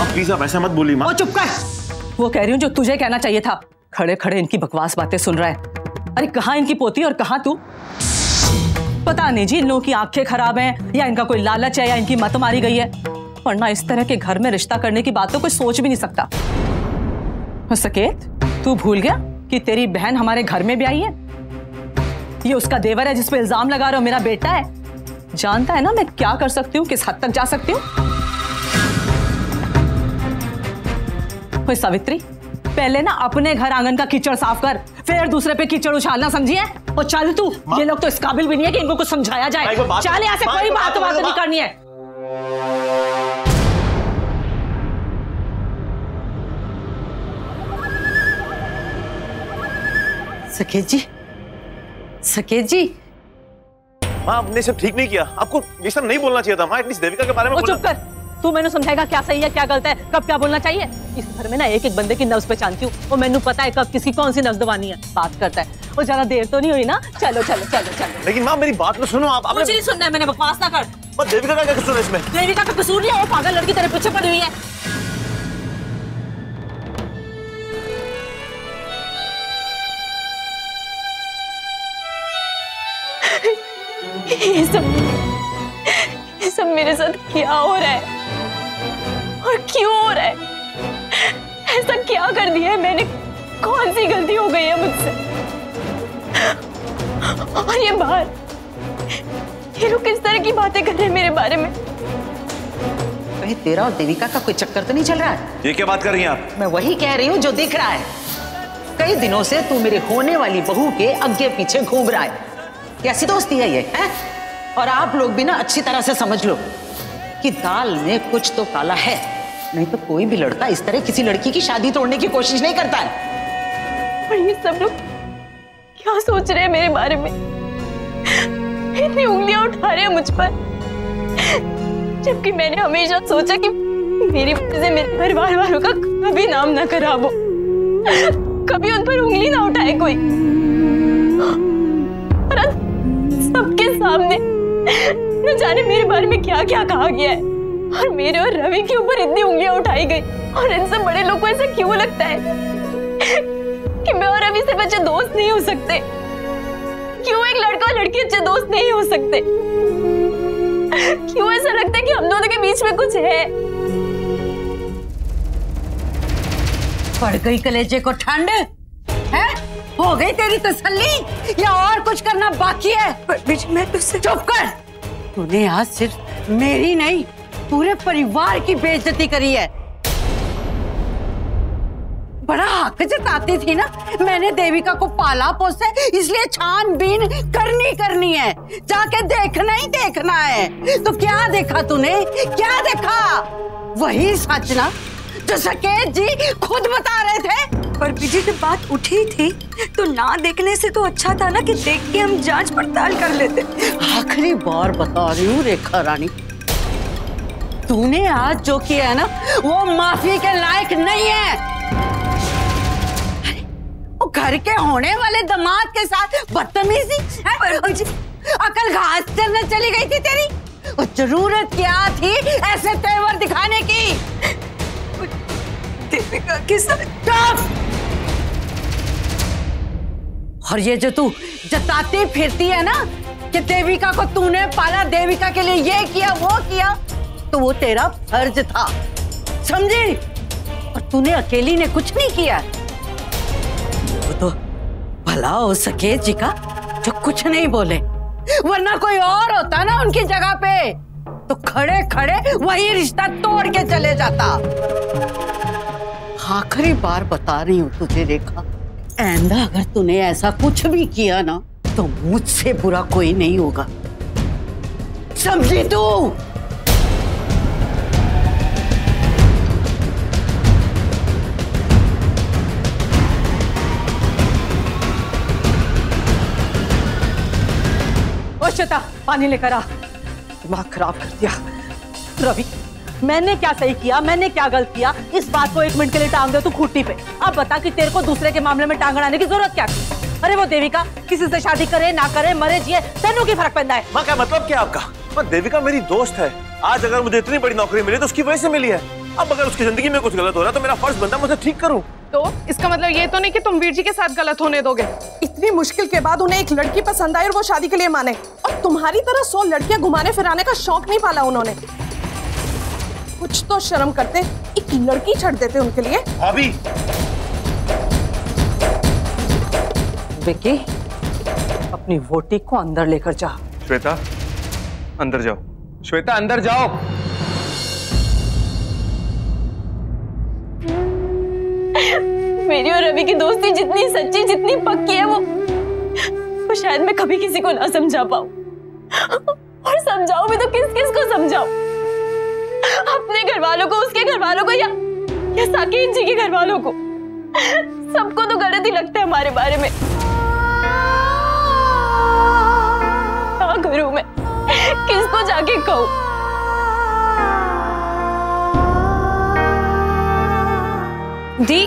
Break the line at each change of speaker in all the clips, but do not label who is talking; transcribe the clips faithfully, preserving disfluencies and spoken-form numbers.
Please आप ऐसा मत बोलिए माँ।
ओ चुप कर, वो कह रही हूँ जो तुझे कहना चाहिए था। खड़े खड़े इनकी बकवास बातें सुन रहा है। अरे कहाँ इनकी पोती और कहाँ तू? पता नहीं जी, इन लोगों की आंखें खराब हैं या इनका कोई लालच है या इनकी मत मारी गई है, वरना इस तरह के घर में रिश्ता करने की बात तो कोई सोच भी नहीं सकता। सकेत, तू भूल गया कि तेरी बहन हमारे घर में भी आई है? ये उसका देवर है जिस पे इल्जाम लगा रहे हो मेरा बेटा है। जानता है ना मैं क्या कर सकती हूँ, किस हद तक जा सकती हूँ। सावित्री, पहले ना अपने घर आंगन का कीचड़ साफ कर, फिर दूसरे पे कीचड़ उछालना, समझिए? और चल तू, ये लोग तो इस काबिल भी नहीं है कि इनको कुछ समझाया जाए। चल यहाँ से, कोई बात बात नहीं करनी है। सकेत जी, सकेत जी।
माँ, आपने सब ठीक नहीं किया। आपको ये सब नहीं बोलना चाहिए था माँ। एटलीस्ट देविका के बारे में
चुप कर, तू मैंने समझाएगा क्या सही है क्या गलत है, कब क्या बोलना चाहिए। इस घर में ना एक एक बंदे की नब्ज पहचानती हूँ, और मैंने पता है कब किसी कौन सी नब्ज दबानी है। बात करता है और ज्यादा देर तो नहीं हुई ना? चलो चलो चलो चलो।
लेकिन माँ मेरी बात तो सुनो आप।
मुझे नहीं सुनना है, मैंने बकवास ना कर।
पर देविका का क्या कसूर है इसमें?
देविका का कसूर नहीं है, वो पागल लड़की तेरे पीछे पड़ी हुई है।
ये सब ये सब मेरे साथ क्या हो रहा है और क्यों हो रहा है? ऐसा क्या कर दिया है मैंने? कौन सी गलती हो गई है मुझसे? और ये बाहर ये लोग किस तरह की बातें कर रहे हैं मेरे बारे में?
कहीं तेरा और देविका का कोई चक्कर तो नहीं चल रहा है?
ये क्या बात कर रही हैं आप?
मैं वही कह रही हूँ जो दिख रहा है। कई दिनों से तू मेरे होने वाली बहू के आगे पीछे घूम रहा है। कैसी दोस्ती है ये, है? और आप लोग भी ना अच्छी तरह से समझ लो कि दाल में कुछ तो काला है, नहीं तो कोई भी लड़का इस तरह किसी लड़की की शादी तोड़ने की कोशिश नहीं करता है।
और ये सब लोग क्या सोच रहे हैं मेरे बारे में? इतनी उंगलियां उठा रहे हैं मुझ पर, जबकि मैंने हमेशा सोचा कि मेरी वजह से मेरे परिवार वालों का कभी नाम ना खराब हो, कभी उन पर उंगली ना उठाए कोई। और सबके सामने न जाने मेरे बारे में क्या क्या कहा गया है, और मेरे और रवि के ऊपर इतनी उंगलियां उठाई गई। और इन सब बड़े लोगों को ऐसा क्यों लगता है कि मैं और रवि सिर्फ अच्छे दोस्त नहीं हो सकते? क्यों एक लड़का और लड़की अच्छे दोस्त नहीं हो सकते? क्यों ऐसा लगता है कि हम दोनों के बीच में कुछ है?
पड़ गई कलेजे को ठंड है? हो गई तेरी तसल्ली या और कुछ करना बाकी है?
मैं तुझसे
चुप कर। तूने आज सिर्फ मेरी नहीं पूरे परिवार की बेइज्जती करी है। बड़ा हक जताती थी ना, मैंने देविका को पाला पोसा इसलिए छानबीन करनी करनी है, जाके देखना ही देखना है। तो क्या देखा तूने? क्या देखा? वही सच ना जो सकेत जी खुद बता रहे थे।
पर बीजी जब बात उठी थी तो ना देखने से तो अच्छा था ना कि देख के हम जांच पड़ताल कर लेते।
आखिरी बार बता रही हूँ रेखा रानी, तूने आज जो किया है ना वो माफी के लायक नहीं है। अरे वो घर के होने वाले दामाद के साथ बदतमीजी है? अकल घास चलने चली गई थी तेरी? और जरूरत क्या थी ऐसे तेवर दिखाने की?
देविका के साथ।
और ये जो तू जताती फिरती है ना कि देविका को तूने पाला, देविका के लिए ये किया वो किया, तो वो तेरा फर्ज था, समझी? और तूने अकेली ने कुछ नहीं किया। वो तो भला हो सकेत जी का जो कुछ नहीं बोले, वरना कोई और होता ना उनकी जगह पे तो खड़े खड़े वही रिश्ता तोड़ के चले जाता। आखिरी बार बता रही हूँ तुझे रेखा, आइंदा अगर तूने ऐसा कुछ भी किया ना तो मुझसे बुरा कोई नहीं होगा, समझी तू? ओ श्वेता, पानी लेकर आ। दिमाग खराब कर दिया। रवि, मैंने क्या सही किया, मैंने क्या गलत किया, इस बात को एक मिनट के लिए टांग दे तू खूंटी पे। अब बता कि तेरे को दूसरे के मामले में टांग अड़ाने की जरूरत क्या थी? अरे वो देविका किसी से शादी करे ना करे, मरे जिए, तेनों की फर्क पैदा है।
माँ क्या मतलब क्या आपका? माँ देविका मेरी दोस्त है। आज अगर मुझे इतनी बड़ी नौकरी मिली तो उसकी वजह से मिली है। अब अगर उसकी जिंदगी में कुछ गलत हो रहा है तो मेरा फर्ज बनता है मैं उसे ठीक करूं।
तो इसका मतलब ये तो नहीं कि तुम वीर जी के साथ गलत होने दोगे? इतनी मुश्किल के बाद उन्हें एक लड़की पसंद आई और वो शादी के लिए माने, और तुम्हारी तरह सौ लड़कियां घुमाने फिराने का शौक नहीं पाला उन्होंने। कुछ तो शर्म करते, एक लड़की छड़ देते उनके लिए।
भाभी
विक्की, अपनी वोटी को अंदर लेकर जा।
श्वेता अंदर जाओ, श्वेता अंदर जाओ।
मेरी और रवि की दोस्ती जितनी सच्ची, जितनी पक्की है, वो वो शायद मैं कभी किसी को ना समझा पाऊं। और समझाऊं भी तो किस किस को समझाऊं? अपने घर वालों को, उसके घर वालों को, या या साकेत जी के घर वालों को? सबको तो गलत ही लगता है हमारे बारे में। क्या करूं मैं? किसको जाके कहूं?
दी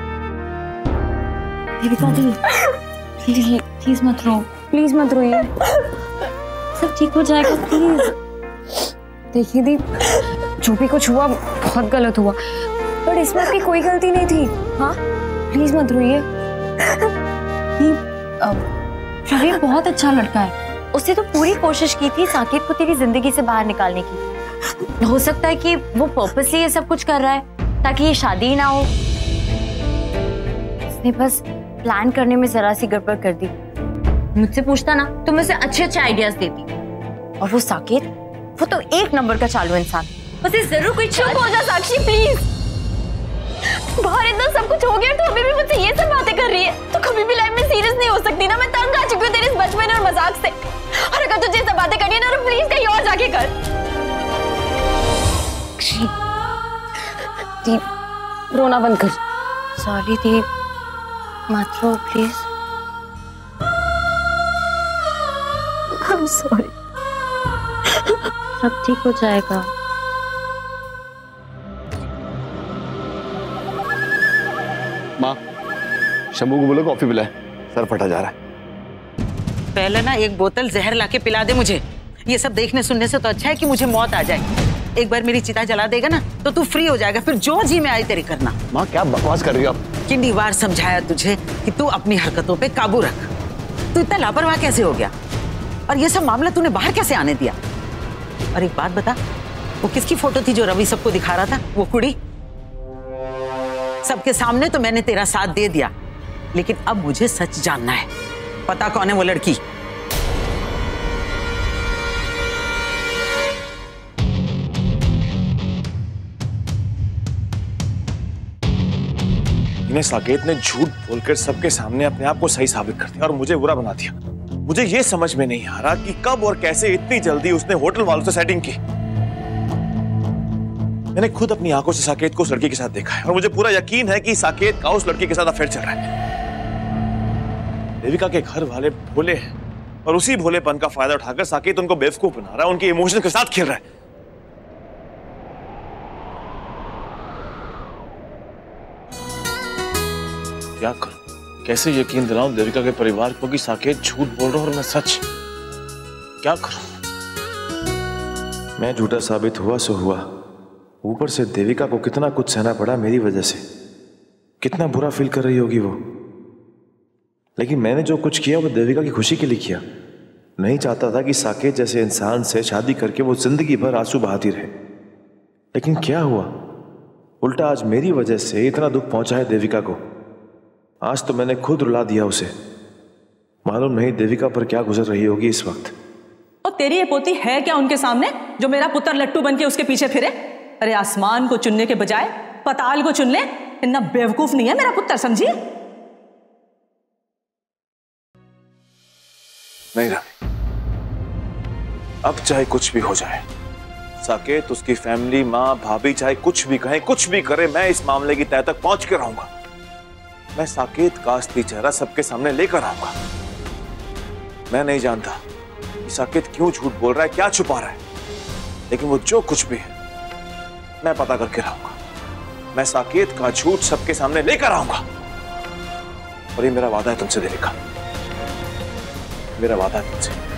देविका दी, प्लीज प्लीज मत रो, प्लीज मत रोइए, सब ठीक हो जाएगा प्लीज। देखिए दी, जो भी कुछ हुआ बहुत गलत हुआ, पर इसमें आपकी कोई गलती नहीं थी। हाँ प्लीज मत रोइए। रवि बहुत अच्छा लड़का है, उसने तो पूरी कोशिश की थी साकेत को तेरी जिंदगी से बाहर निकालने की। हो सकता है कि वो पर्पसली ये सब कुछ कर रहा है ताकि ये शादी ही ना हो। उसने बस प्लान करने में जरा सी गड़बड़ कर दी। मुझसे पूछता ना तो मैं उसे अच्छे अच्छे आइडियाज देती। और वो साकेत, वो तो एक नंबर का चालू इंसान, उसे जरूर कोई।
चुप हो जा साक्षी प्लीज। बाहर इतना सब कुछ हो गया तो अभी भी मुझसे ये सब बातें कर रही है, तो कभी भी लाइफ में सीरियस नहीं हो सकती ना। मैं तंग आ चुकी हूँ तेरे इस बचपन और मजाक से। और अगर तुझे सब बातें करनी है ना तो प्लीज कहीं और जाके कर।
दीप रोना बंद कर। सॉरी दीप, मत रो प्लीज।
I am sorry.
सब ठीक हो जाएगा।
माँ, शंभू को बोलो कॉफी पिलाए, सर फटा जा रहा है।
पहले ना एक बोतल जहर लाके पिला दे मुझे। ये सब देखने सुनने से तो अच्छा है कि मुझे मौत आ जाए। एक बार मेरी चिता जला देगा ना तो तू फ्री हो जाएगा, फिर जो जी में आई तेरी करना।
माँ क्या बकवास कर रही हो आप?
कितनी बार समझाया तुझे कि तू अपनी हरकतों पे काबू रख। तू इतना लापरवाह कैसे हो गया? और ये सब मामला तूने बाहर कैसे आने दिया? और एक बात बता, वो किसकी फोटो थी जो रवि सबको दिखा रहा था? वो कुड़ी? सबके सामने तो मैंने तेरा साथ दे दिया, लेकिन अब मुझे सच जानना है। पता कौन है वो लड़की?
इन्हें साकेत ने झूठ बोलकर सबके सामने अपने आप को सही साबित कर दिया और मुझे बुरा बना दिया। मुझे ये समझ में नहीं आ रहा कि कब और कैसे इतनी जल्दी उसने होटल वालों से सेटिंग की। मैंने खुद अपनी आंखों से साकेत को उस लड़की के साथ देखा है और मुझे पूरा यकीन है कि साकेत का उस लड़की के साथ अफेयर चल रहा है। देविका के घर वाले भोले हैं और उसी भोलेपन का फायदा उठाकर साकेत उनको बेवकूफ बना रहा है, उनके इमोशंस के साथ खेल रहा है। क्या करूं? कैसे यकीन दिलाऊं देविका के परिवार को कि साकेत झूठ बोल रहा है और मैं सच? क्या करूं? मैं झूठा साबित हुआ सो हुआ, ऊपर से देविका को कितना कुछ सहना पड़ा मेरी वजह से। कितना बुरा फील कर रही होगी वो। लेकिन मैंने जो कुछ किया वो देविका की खुशी के लिए किया। नहीं चाहता था कि साकेत जैसे इंसान से शादी करके वो जिंदगी भर आंसू बहाती रहे। लेकिन क्या हुआ, उल्टा आज मेरी वजह से इतना दुख पहुंचा है देविका को। आज तो मैंने खुद रुला दिया उसे। मालूम नहीं देविका पर क्या गुजर रही होगी इस वक्त।
और तेरी ये पोती है क्या उनके सामने जो मेरा पुत्र लट्टू बन के उसके पीछे फिरे? अरे आसमान को चुनने के बजाय पताल को चुन ले। इतना बेवकूफ नहीं है मेरा पुत्र, समझिए।
नहीं रवि, अब चाहे कुछ भी हो जाए, साकेत, उसकी फैमिली, माँ, भाभी चाहे कुछ भी कहें, कुछ भी करे, मैं इस मामले की तह तक पहुंच के रहूंगा। मैं साकेत का असली चेहरा सबके सामने लेकर आऊंगा। मैं नहीं जानता कि साकेत क्यों झूठ बोल रहा है, क्या छुपा रहा है, लेकिन वो जो कुछ भी है मैं पता करके रहूंगा। मैं साकेत का झूठ सबके सामने लेकर आऊंगा। और ये मेरा वादा है तुमसे देविका, मेरा वादा है तुमसे।